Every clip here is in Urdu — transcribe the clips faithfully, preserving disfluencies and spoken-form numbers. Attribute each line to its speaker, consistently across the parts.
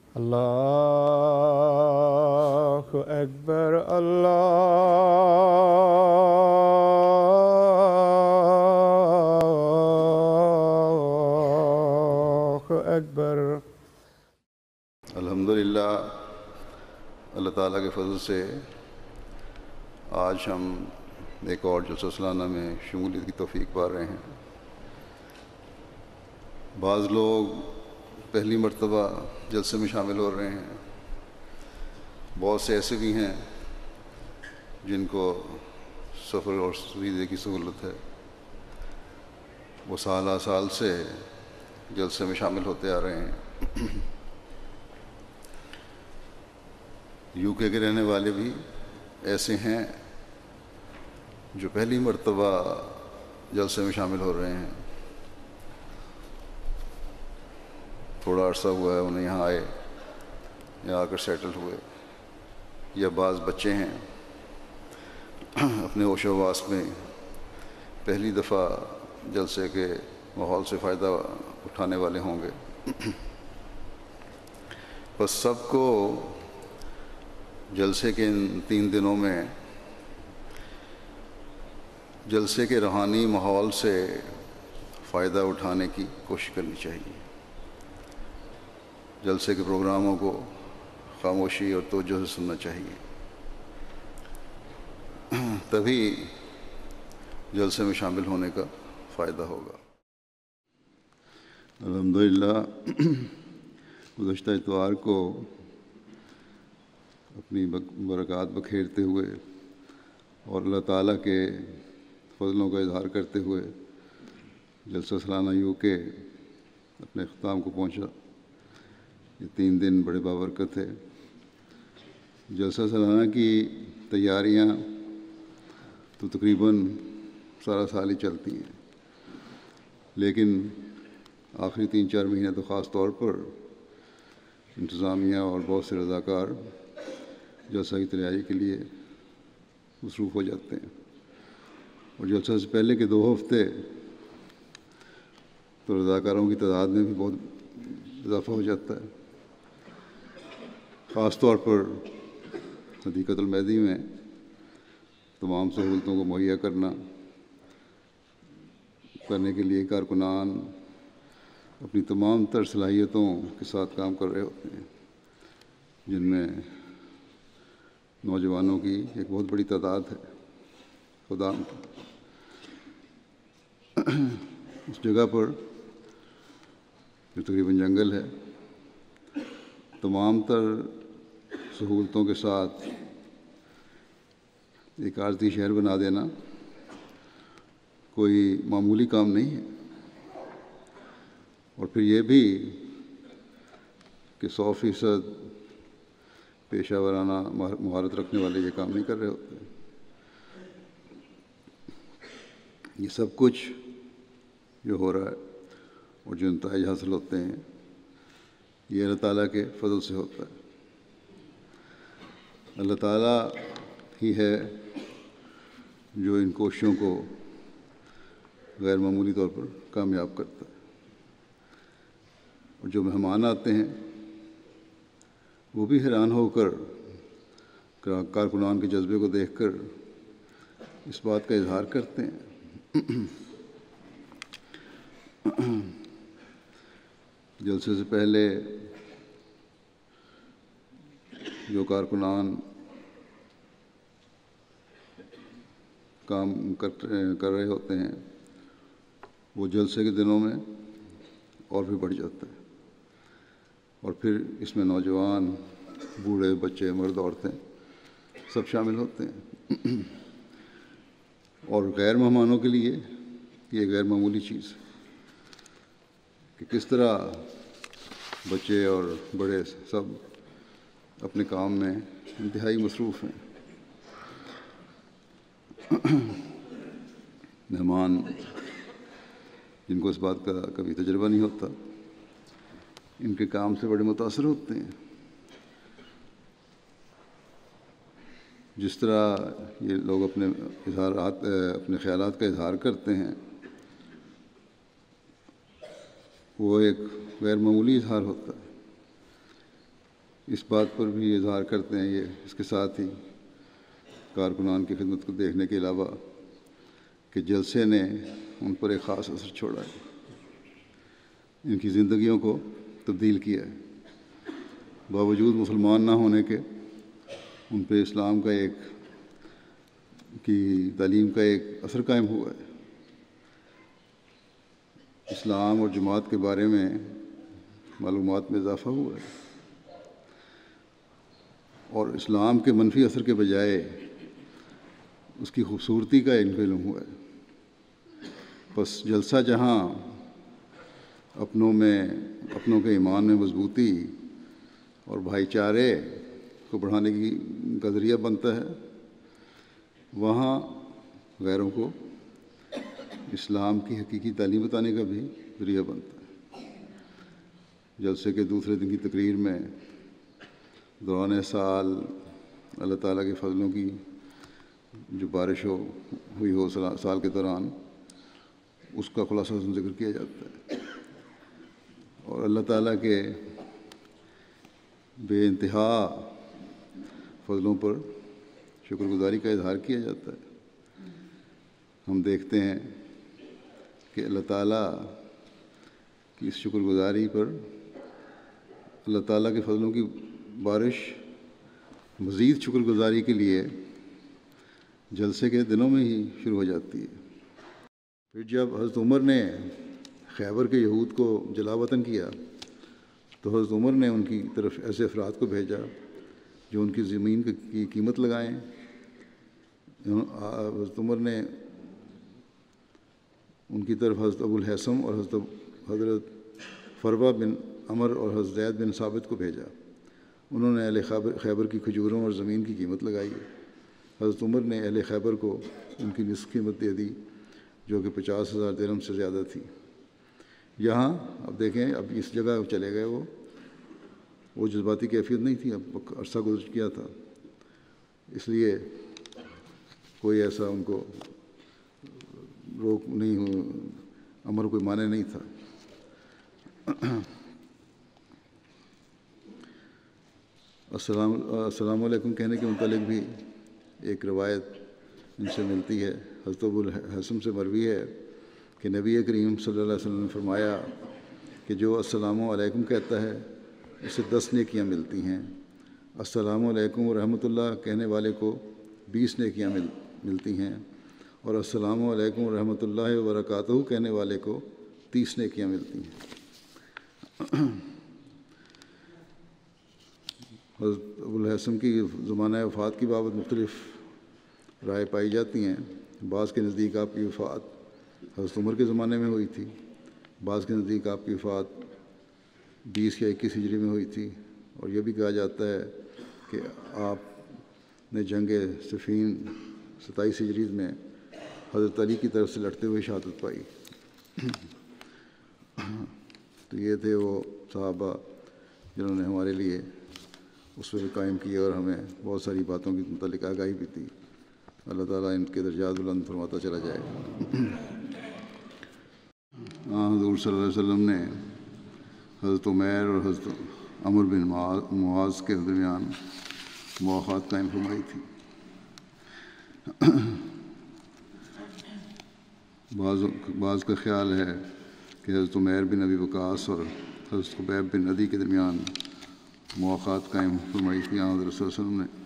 Speaker 1: اللہ اکبر، اللہ اکبر۔
Speaker 2: الحمدللہ، اللہ تعالیٰ کے فضل سے آج ہم ایک اور جلسہ سالانہ میں شمولیت کی توفیق پا رہے ہیں۔ بعض لوگ پہلی مرتبہ جلسے میں شامل ہو رہے ہیں، بہت سے ایسے بھی ہیں جن کو سفر اور ویزے کی سہولت ہے، وہ سالہ سال سے جلسے میں شامل ہوتے آ رہے ہیں۔ یو کے کے رہنے والے بھی ایسے ہیں جو پہلی مرتبہ جلسے میں شامل ہو رہے ہیں، تھوڑا عرصہ ہوا ہے انہیں یہاں آئے، یہاں آ کر سیٹل ہوئے، یا بعض بچے ہیں اپنے ہوش و حواس میں پہلی دفعہ جلسے کے ماحول سے فائدہ اٹھانے والے ہوں گے۔ بس سب کو جلسے کے ان تین دنوں میں جلسے کے روحانی ماحول سے فائدہ اٹھانے کی کوشش کرنی چاہیے۔ جلسے کے پروگراموں کو خاموشی اور توجہ سے سننا چاہیے، تبھی جلسے میں شامل ہونے کا فائدہ ہوگا۔ الحمدللہ، گزشتہ اتوار کو اپنی برکات بکھیرتے ہوئے اور اللہ تعالیٰ کے فضلوں کا اظہار کرتے ہوئے جلسہ سالانہ یو کے اپنے اختتام کو پہنچا۔ یہ تین دن بڑے بابرکت ہے۔ جلسہ سالانہ کی تیاریاں تو تقریباً سارا سال ہی چلتی ہیں، لیکن آخری تین چار مہینے تو خاص طور پر انتظامیہ اور بہت سے رضاکار جلسہ کی تیاری کے لیے مصروف ہو جاتے ہیں، اور جلسہ سے پہلے کے دو ہفتے تو رضاکاروں کی تعداد میں بھی بہت اضافہ ہو جاتا ہے، خاص طور پر حدیقۃ المہدی میں تمام سہولتوں کو مہیا کرنا کرنے کے لیے کارکنان اپنی تمام تر صلاحیتوں کے ساتھ کام کر رہے ہوتے ہیں، جن میں نوجوانوں کی ایک بہت بڑی تعداد ہے۔ خدا اس جگہ پر جو تقریباً جنگل ہے، تمام تر سہولتوں کے ساتھ ایک عارضی شہر بنا دینا کوئی معمولی کام نہیں ہے، اور پھر یہ بھی کہ سو فیصد پیشہ ورانہ مہارت رکھنے والے یہ کام نہیں کر رہے ہوتے۔ یہ سب کچھ جو ہو رہا ہے اور جو نتائج حاصل ہوتے ہیں، یہ اللہ تعالیٰ کے فضل سے ہوتا ہے۔ اللہ تعالیٰ ہی ہے جو ان کوششوں کو غیر معمولی طور پر کامیاب کرتا ہے، اور جو مہمان آتے ہیں وہ بھی حیران ہو کر کارکنان کے جذبے کو دیکھ کر اس بات کا اظہار کرتے ہیں۔ جلسے سے پہلے جو کارکنان کام کر کر رہے ہوتے ہیں، وہ جلسے کے دنوں میں اور بھی بڑھ جاتا ہے، اور پھر اس میں نوجوان، بوڑھے، بچے، مرد، عورتیں سب شامل ہوتے ہیں، اور غیر مہمانوں کے لیے یہ غیر معمولی چیز ہے کہ کس طرح بچے اور بڑے سب اپنے کام میں انتہائی مصروف ہیں۔ مہمان جن کو اس بات کا کبھی تجربہ نہیں ہوتا، ان کے کام سے بڑے متاثر ہوتے ہیں۔ جس طرح یہ لوگ اپنے اظہارات اپنے خیالات کا اظہار کرتے ہیں، وہ ایک غیر معمولی اظہار ہوتا ہے، اس بات پر بھی اظہار کرتے ہیں یہ اس کے ساتھ ہی کارکنان کی خدمت کو دیکھنے کے علاوہ کہ جلسے نے ان پر ایک خاص اثر چھوڑا ہے، ان کی زندگیوں کو تبدیل کیا ہے۔ باوجود مسلمان نہ ہونے کے ان پہ اسلام کا ایک کی تعلیم کا ایک اثر قائم ہوا ہے۔ اسلام اور جماعت کے بارے میں معلومات میں اضافہ ہوا ہے، اور اسلام کے منفی اثر کے بجائے اس کی خوبصورتی کا ان کو علم ہوا ہے۔ بس جلسہ جہاں اپنوں میں اپنوں کے ایمان میں مضبوطی اور بھائی چارے کو بڑھانے کی کا ذریعہ بنتا ہے، وہاں غیروں کو اسلام کی حقیقی تعلیم بتانے کا بھی ذریعہ بنتا ہے۔ جلسے کے دوسرے دن کی تقریر میں دوران سال اللہ تعالیٰ کے فضلوں کی جو بارش ہو ہوئی ہو سال کے دوران، اس کا خلاصہ ذکر کیا جاتا ہے، اور اللہ تعالیٰ کے بے انتہا فضلوں پر شکر گزاری کا اظہار کیا جاتا ہے۔ ہم دیکھتے ہیں کہ اللہ تعالیٰ کی اس شکر گزاری پر اللہ تعالیٰ کے فضلوں کی بارش مزید شکر گزاری کے لیے جلسے کے دنوں میں ہی شروع ہو جاتی ہے۔ پھر جب حضرت عمر نے خیبر کے یہود کو جلا وطن کیا تو حضرت عمر نے ان کی طرف ایسے افراد کو بھیجا جو ان کی زمین کی قیمت لگائیں۔ حضرت عمر نے ان کی طرف حضرت ابو الحسم اور حضرت حضرت فروا بن عمر اور حضرت زید بن ثابت کو بھیجا۔ انہوں نے اہل خیبر خیبر کی کھجوروں اور زمین کی قیمت لگائی۔ حضرت عمر نے اہل خیبر کو ان کی نصف قیمت دے دی، جو کہ پچاس ہزار درہم سے زیادہ تھی۔ یہاں اب دیکھیں، اب اس جگہ چلے گئے، وہ وہ جذباتی کیفیت نہیں تھی، اب عرصہ گزر گیا تھا، اس لیے کوئی ایسا ان کو روک نہیں ہو، امر کوئی معنی نہیں تھا۔ السلام السلام علیکم کہنے کے متعلق بھی ایک روایت ان سے ملتی ہے۔ حضرت ابو الحسم سے مروی ہے کہ نبی کریم صلی اللہ علیہ وسلم نے فرمایا کہ جو السلام علیکم کہتا ہے اسے دس نیکیاں ملتی ہیں، السلام علیکم ورحمۃ اللہ کہنے والے کو بیس نیکیاں مل ملتی ہیں، اور السلام علیکم ورحمۃ اللہ وبرکاتہ کہنے والے کو تیس نیکیاں ملتی ہیں۔ حضرت ابو الحسم کی زمانہ وفات کی بابت مختلف رائے پائی جاتی ہیں۔ بعض کے نزدیک آپ کی وفات حضرت عمر کے زمانے میں ہوئی تھی، بعض کے نزدیک آپ کی وفات بیس یا اکیس ہجری میں ہوئی تھی، اور یہ بھی کہا جاتا ہے کہ آپ نے جنگ صفین ستائیس ہجری میں حضرت علی کی طرف سے لڑتے ہوئے شہادت پائی۔ تو یہ تھے وہ صحابہ جنہوں نے ہمارے لیے اسوہ قائم کی اور ہمیں بہت ساری باتوں کی متعلق آگاہی بھی دی۔ اللہ تعالیٰ ان کے درجات بلند فرماتا چلا جائے۔ ہاں، حضور صلی اللہ علیہ وسلم نے حضرت عمیر اور حضرت عمر بن معاذ کے درمیان مواخات قائم فرمائی تھی۔ بعض بعض کا خیال ہے کہ حضرت عمیر بن ابی وقاص اور حضرت خبیب بن عدی کے درمیان مواخات قائم فرمائی تھی آن حضرت صلی اللہ علیہ وسلم نے۔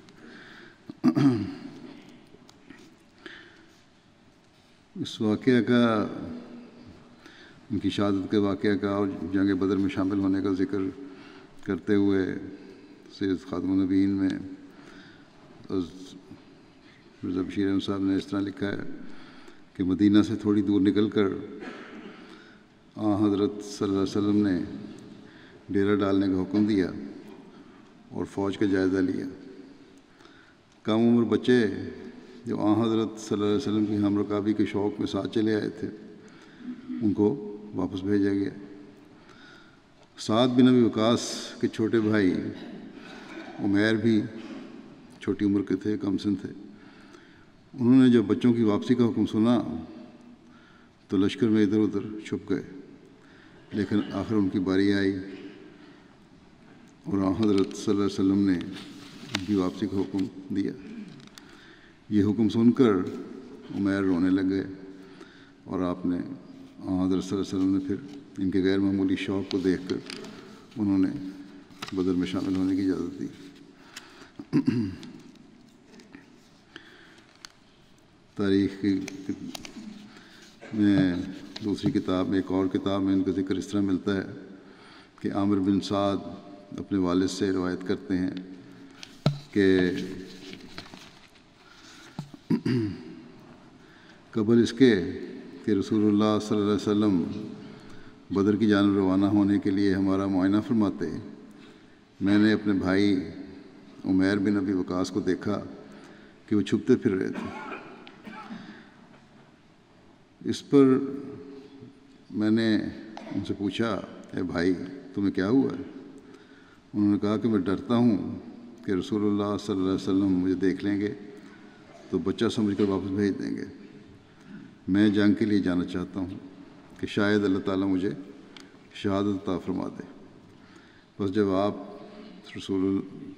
Speaker 2: اس واقعہ کا، ان کی شہادت کے واقعہ کا اور جنگ بدر میں شامل ہونے کا ذکر کرتے ہوئے سید خاتم النبیین میں حضرت مرزا بشیر احمد صاحب نے اس طرح لکھا ہے کہ مدینہ سے تھوڑی دور نکل کر آن حضرت صلی اللہ علیہ وسلم نے ڈیرا ڈالنے کا حکم دیا اور فوج کا جائزہ لیا۔ کم عمر بچے جو آن حضرت صلی اللہ علیہ وسلم کی ہم رکابی کے شوق میں ساتھ چلے آئے تھے، ان کو واپس بھیجا گیا۔ سعد بن ابی وقاص کے چھوٹے بھائی عمیر بھی چھوٹی عمر کے تھے، کم سن تھے۔ انہوں نے جب بچوں کی واپسی کا حکم سنا تو لشکر میں ادھر ادھر چھپ گئے، لیکن آخر ان کی باری آئی اور حضرت صلی اللہ علیہ وسلم نے ان کی واپسی کا حکم دیا۔ یہ حکم سن کر عمیر رونے لگ گئے اور آپ نے حضرت صلی اللہ علیہ وسلم نے پھر ان کے غیر معمولی شوق کو دیکھ کر انہوں نے بدر میں شامل ہونے کی اجازت دی۔ تاریخ کی میں دوسری کتاب میں ایک اور کتاب میں ان کا ذکر اس طرح ملتا ہے کہ عامر بن سعد اپنے والد سے روایت کرتے ہیں کہ قبل اس کے کہ رسول اللہ صلی اللہ علیہ وسلم بدر کی جانب روانہ ہونے کے لیے ہمارا معائنہ فرماتے، میں نے اپنے بھائی عمیر بن ابی وقاص کو دیکھا کہ وہ چھپتے پھر رہے تھے۔ اس پر میں نے ان سے پوچھا، اے بھائی تمہیں کیا ہوا ہے؟ انہوں نے کہا کہ میں ڈرتا ہوں کہ رسول اللہ صلی اللہ علیہ وسلم مجھے دیکھ لیں گے تو بچہ سمجھ کر واپس بھیج دیں گے۔ میں جنگ کے لیے جانا چاہتا ہوں کہ شاید اللہ تعالیٰ مجھے شہادت عطا فرما دے۔ بس جب آپ رسول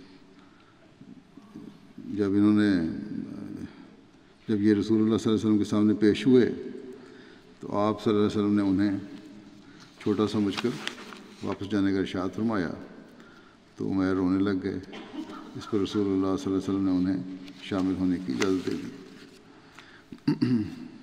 Speaker 2: جب انہوں نے جب یہ رسول اللہ صلی اللہ علیہ وسلم کے سامنے پیش ہوئے تو آپ صلی اللہ علیہ وسلم نے انہیں چھوٹا سمجھ کر واپس جانے کا ارشاد فرمایا تو عمیر رونے لگ گئے۔ اس پر رسول اللہ صلی اللہ علیہ وسلم نے انہیں شامل ہونے کی اجازت دے دی۔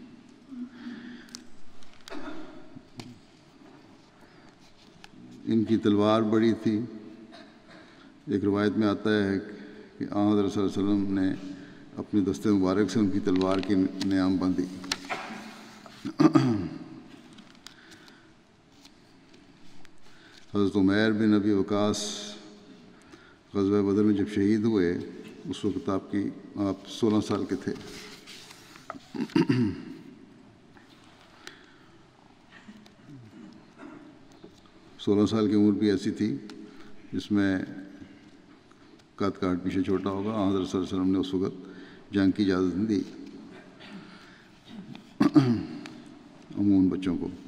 Speaker 2: ان کی تلوار بڑی تھی۔ ایک روایت میں آتا ہے کہ آن حضرت صلی اللہ علیہ وسلم نے اپنے دستے مبارک سے ان کی تلوار کی نیام باندھی۔ حضرت عمیر بن ابی وقاص غزوہ بدر میں جب شہید ہوئے اس وقت آپ کی آپ سولہ سال کے تھے۔ سولہ سال کی عمر بھی ایسی تھی جس میں قد کاٹ پیچھے چھوٹا ہوگا۔ حضرت صلی اللہ علیہ وسلم نے اس وقت جنگ کی اجازت نہیں دی عموماً بچوں کو۔